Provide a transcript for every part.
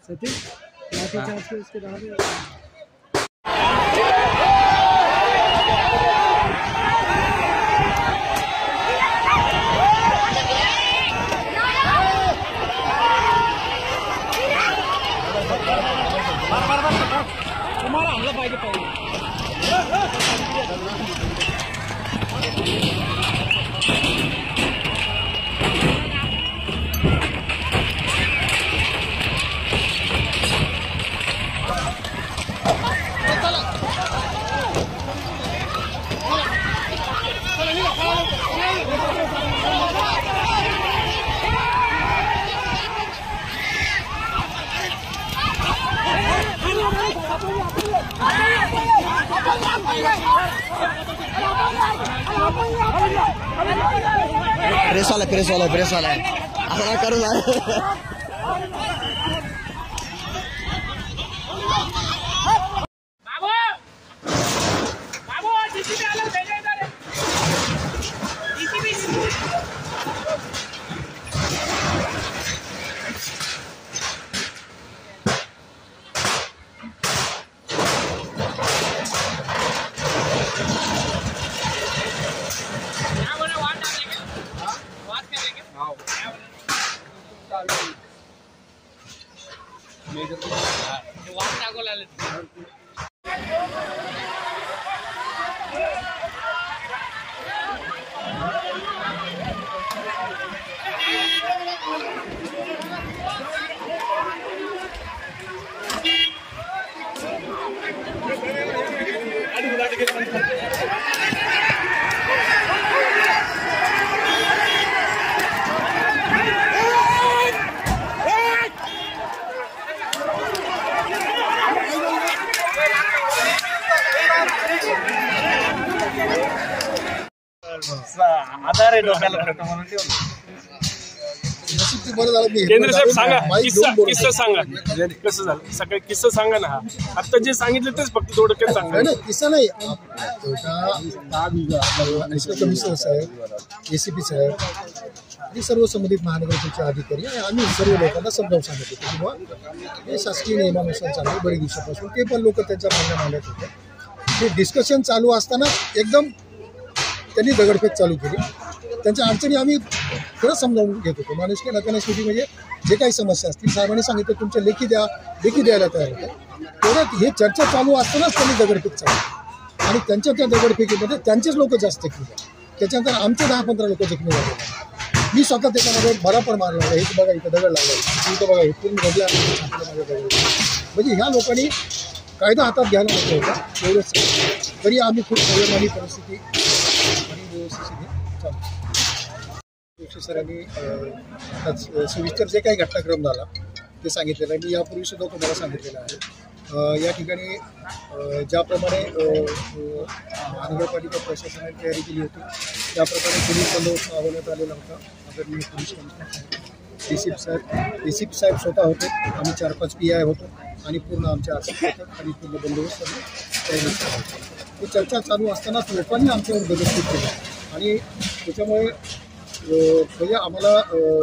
सतीश लाठीचार्ज के उसके बाद तुम्हारा हमला पाहिजे प्रेस वाला है अपना करू ना आधार आहे डोक्याला म्हणून केंद्र साहेब सांगा किस्सा सांगा कसं झालं सकाळी किस्सा सांगा ना. आता जे सांगितलं तेच फक्त थोडक्यात सांगा. किस्सा नाही कमिशनर साहेब एसीपी साहेब आणि सर्व संबंधित महानगरपालिकेचे अधिकारी आणि आम्ही सर्व लोकांना समजावून सांगत होतो की बुवा हे शासकीय नियमानुसार चालू आहे. बरेच दिवसापासून ते पण लोक त्यांच्या मागण्या मांडत होते. हे डिस्कशन चालू असताना एकदम त्यांनी दगडफेक चालू केली. त्यांच्या अडचणी आम्ही खरंच समजावून घेत होतो. माणुसकी नात्याने शेवटी म्हणजे जे काही समस्या असतील साहेबांनी सांगितलं तुमच्या लेखी द्यायला तयार होते. तेवढ्यात हे चर्चा चालू असतानाच त्यांनी दगडफेक चालू आणि त्यांच्या त्या दगडफेकीमध्ये त्यांचेच लोक जास्त जखमी झाले. त्याच्यानंतर आमचे 10-15 लोक जखमी झाले. मी स्वतः त्याच्यामध्ये बराबर मारला. हे बघा इथं दगड लागला, इथं बघा हे पूर्ण बदला म्हणजे ह्या लोकांनी कायदा हातात घ्यायला नको होता एवढंच. तरी आम्ही खूप संयमानी परिस्थिती आणि व्यवस्थित चालू. सरांनी सविस्तर जे काही घटनाक्रम झाला ते सांगितलेलं आहे. मी यापूर्वी सुद्धा तुम्हाला सांगितलेलं आहे. या ठिकाणी ज्याप्रमाणे महानगरपालिका प्रशासनाने तयारी केली होती त्याप्रमाणे पोलीस बंदोबस्त लावण्यात आलेला होता. आदरणीय पोलीस कमिशनर एसीपी साहेब स्वतः होते. आम्ही 4-5 PI होतो आणि पूर्ण आमच्या RCP होतात आणि पूर्ण बंदोबस्त तयारी होतो. ही चर्चा चालू असतानाच लोकांनी आमच्यावर दगडफेक केली आणि त्याच्यामुळे म्हणजे आम्हाला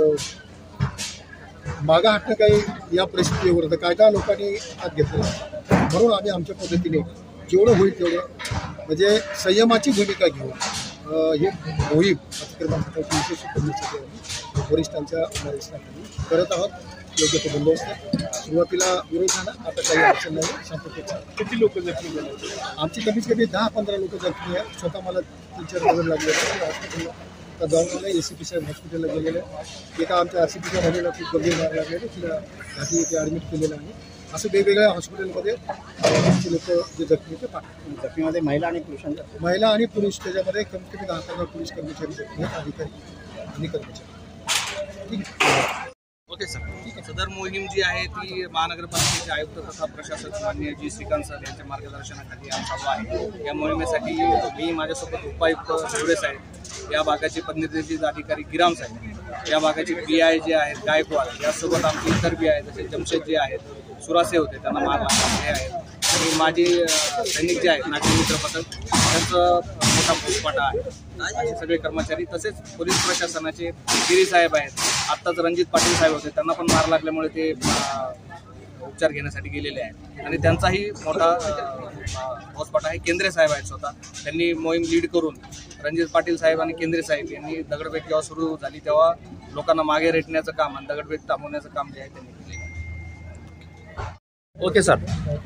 मागा हटणं काही या परिस्थितीवर होतं. कायदा लोकांनी हात घेतला म्हणून आम्ही आमच्या पद्धतीने जेवढं होईल तेवढं म्हणजे संयमाची भूमिका घेऊन हे मोहीम अतिक्रमण विशेष करण्यासाठी वरिष्ठांच्या मार्गदर्शनाखाली करत आहोत. योग्य तो बंदोबस्त सुरुवातीला विरोध झाला, आता काही अडचण नाही. शांततेचा किती लोक जखमी झाले? आमची कमीत कमी 10-15 लोक जखमी आहेत. स्वतः मला 3-4 वजन लागले हॉस्पिटलला आता जाऊन आले. एसीपी साहेब हॉस्पिटलला गेलेले. एका आमच्या RCPच्या महिलेला खूप गंभीर मार लागलेले, तिला घाटी येथे ॲडमिट केलेलं आहे. असं वेगवेगळ्या हॉस्पिटलमध्ये लोक जे जखमी ते पाठवतात. जखमीमध्ये महिला आणि पुरुषांचा महिला आणि पुरुष त्याच्यामध्ये कमीत कमी 10-15 पोलीस कर्मचारी जखमी आहेत, अधिकारी आणि कर्मचारी. ठीक आहे. ओके सर, ठीक आहे. सदर मोहीम जी आहे ती महानगरपालिकेचे आयुक्त तथा प्रशासक माननीय जी श्रीकांत सर यांच्या मार्गदर्शनाखाली चालू आहे. या मोहिमेसाठी मी माझ्यासोबत उपायुक्त शिवरे साहेब, या भागाचे प्रतिनिधी अधिकारी गिराम साहेब, या भागाचे PI जे आहेत गायकवाड, यासोबत आमचे इतर PI जसे जमशेद जे आहेत, सुरासे होते त्यांना मार लागले आहेत आणि माझे सैनिक जे आहेत नाट्य मित्र पथक त्यांचं मोठा फौजफाटा आहे. असे सगळे कर्मचारी तसेच पोलीस प्रशासनाचे गिरी साहेब आहेत. आत्ताच रणजित पाटील साहेब होते त्यांना पण मार लागल्यामुळे ते उपचार घेण्यासाठी गेलेले आहेत आणि त्यांचाही मोठा हॉस्पिटल आहे. केंद्रे साहेब आहेत स्वतः, त्यांनी मोहीम लीड करून रणजित पाटील साहेब आणि केंद्रे साहेब यांनी दगडफेक जेव्हा सुरू झाली तेव्हा लोकांना मागे रेटण्याचं काम आणि दगडफेक थांबवण्याचं काम जे आहे त्यांनी केले. Okay sir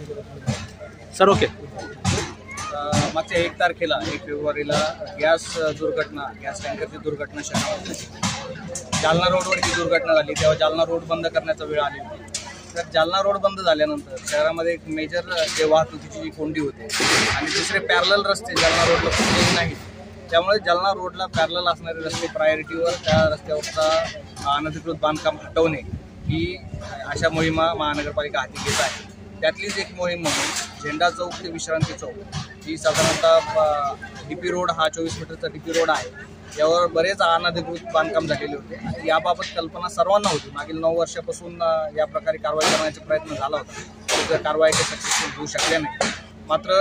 sir okay. मागच्या 1 तारखेला 1 फेब्रुवारीला गॅस टँकरची दुर्घटना शहरामध्ये जालना रोडवर ही दुर्घटना झाली. तेव्हा जालना रोड बंद करण्याचा वेळ आली होती. तर जालना रोड बंद झाल्यानंतर शहरामध्ये एक मेजर जे वाहतुकीची जी कोंडी होते आणि दुसरे पॅरलल रस्ते जालना रोडला कुठलेही नाहीत. त्यामुळे जालना रोडला पॅरलल असणारे रस्ते प्रायोरिटीवर त्या रस्त्यावरचा अनधिकृत बांधकाम हटवणे ही अशा मोहिमा महानगरपालिका हाती घेत आहे. त्यातलीच एक मोहीम म्हणून झेंडा चौक ते विश्रांती चौक ही साधारणतः DP रोड हा 24 मीटरचा DP रोड आहे. यावर बरेच अनधिकृत बांधकाम झालेले होते. याबाबत कल्पना सर्वांना होती. मागील 9 वर्षापासून या प्रकारे कारवाई करण्याचा प्रयत्न झाला होता. तर कारवाई काही सक्सेसफुल होऊ शकल्या नाही. मात्र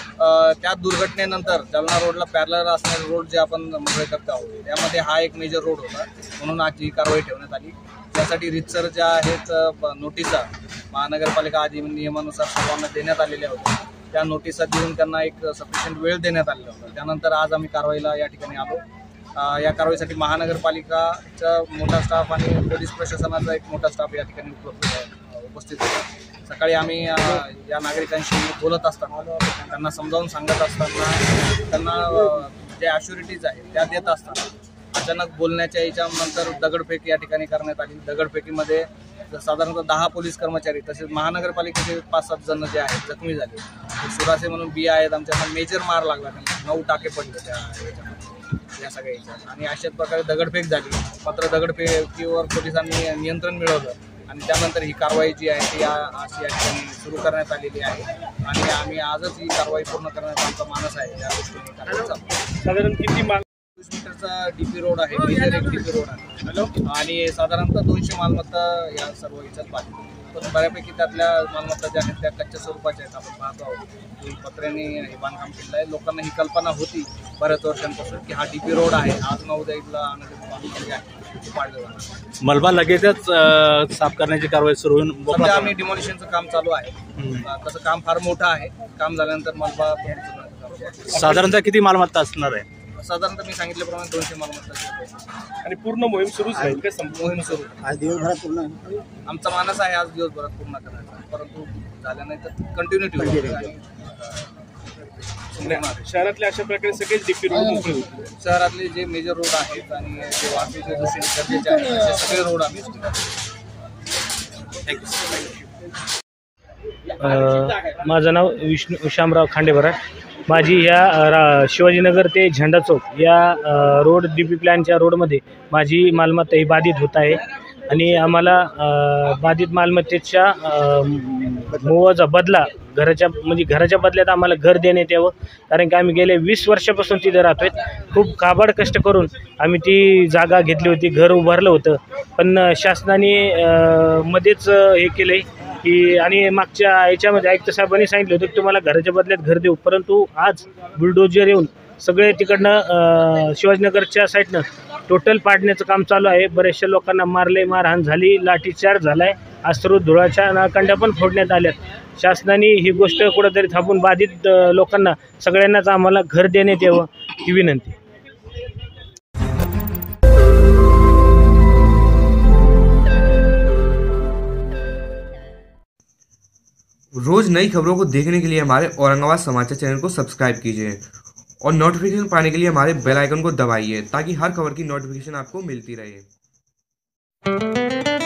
त्या दुर्घटनेनंतर जालना रोडला पॅरलल असणारे रोड जे आपण मोकळे करत आहोत त्यामध्ये हा एक मेजर रोड होता, म्हणून आज ही कारवाई ठेवण्यात आली. त्यासाठी रितसर ज्या आहेत नोटिसा महानगरपालिका अधिनियमानुसार सर्वांना देण्यात आलेल्या होत्या. त्या नोटिसा देऊन त्यांना एक सफिशियंट वेळ देण्यात आलेला होता. त्यानंतर आज आम्ही कारवाईला या ठिकाणी आलो. या कारवाईसाठी महानगरपालिकाचा मोठा स्टाफ आणि पोलीस प्रशासनाचा एक मोठा स्टाफ या ठिकाणी उपस्थित होता. सकाळी आम्ही या नागरिकांशी बोलत असताना त्यांना समजावून सांगत असताना त्यांना जे ॲश्युरिटीज आहेत त्या देत असताना अचानक बोलण्याच्या याच्यानंतर दगडफेक या ठिकाणी करण्यात आली. दगडफेकीमध्ये साधारणतः 10 पोलीस कर्मचारी तसेच महानगरपालिकेचे 5-7 जण जे आहेत जखमी झाले. सुरासे म्हणून बी आहेत आमच्या मेजर मार लागला, त्यांना 9 टाके पडले त्या याच्यामध्ये या सगळ्या याच्यात. आणि अशाच प्रकारे दगडफेक झाली. मात्र दगडफेकीवर पोलिसांनी नियंत्रण मिळवलं आणि त्यानंतर ही कारवाई जी आहे ती अशी या ठिकाणी सुरू करण्यात आलेली आहे. आणि आम्ही आजच ही कारवाई पूर्ण करण्याचा आमचा मानस आहे. त्या दृष्टीने कारवाई चालू. साधारण किती माल 20 मीटरचा DP रोड आहे, मेजर एक DP रोड आहे आणि साधारणतः 200 मालमत्ता या सर्व याच्यात बाधित. पण बऱ्यापैकी त्यातल्या मालमत्ता ज्या आहेत त्या कच्च्या स्वरूपाच्या आहेत. आपण पाहतो आहोत की पत्र्याने हे बांधकाम केलेलं आहे. लोकांना ही कल्पना होती बऱ्याच वर्षांपासून की हा DP रोड आहे, आज न उद्या इथला पाडलं जाणार. मलबा लगेचच साफ करण्याची कारवाई सुरू होऊन सध्या आम्ही डिमॉलिशनचं काम चालू आहे. तसं काम फार मोठं आहे. काम झाल्यानंतर मलबा साधारणतः किती मालमत्ता असणार आहे? साधारणतः मी सांगितल्याप्रमाणे 200 मालमत्ता आणि पूर्ण मोहीम सुरूच राहील का? मोहीम सुरू आज दिवसभरात पूर्ण आमचा मानस आहे आज दिवसभरात पूर्ण करायचा, परंतु झाल्या नाही तर कंटिन्युटी होईल. शहरातल्या अशा प्रकारे सगळेच DP रोड मोकळे होतील. शहरातले जे मेजर रोड आहेत आणि जे वाहतुकीच्या दृष्टीने गरजेचे आहेत असे सगळे रोड आम्ही माझं नाव विष्णू श्यामराव खांडेबरा. माझी ह्या शिवाजीनगर ते झेंडा चौक या रोड DP प्लॅनच्या रोडमध्ये माझी मालमत्ता ही बाधित होत आहे आणि आम्हाला बाधित मालमत्तेच्या मोबदला बदला घराच्या बदल्यात आम्हाला घर देण्यात यावं. कारण की आम्ही गेले 20 वर्षापासून तिथे राहतोय. खूप काबाड कष्ट करून आम्ही ती जागा घेतली होती, घर उभारलं होतं. पण शासनाने मध्येच हे केलं आहे की आणि मागच्या याच्यामध्ये आयुक्त साहेबांनी सांगितलं होतं की तुम्हाला घराच्या बदल्यात घर देऊ. परंतु आज बुलडोजर येऊन सगळे तिकडनं शिवाजीनगरच्या साईडनं टोटल पाडण्याचं काम चालू आहे. बऱ्याचशा लोकांना मारहाण झाली, लाठीचार्ज झाला आहे. अश्रू धुळाच्या नाकांड्या पण फोडण्यात आल्यात. शासनाने ही गोष्ट कुठंतरी थांबून बाधित लोकांना सगळ्यांनाच आम्हाला घर देण्यात यावं ही विनंती. रोज नई खबरों को देखने के लिए हमारे औरंगाबाद समाचार चैनल को सब्सक्राइब कीजिए और नोटिफिकेशन पाने के लिए हमारे बेल आइकन को दबाइए ताकि हर खबर की नोटिफिकेशन आपको मिलती रहे.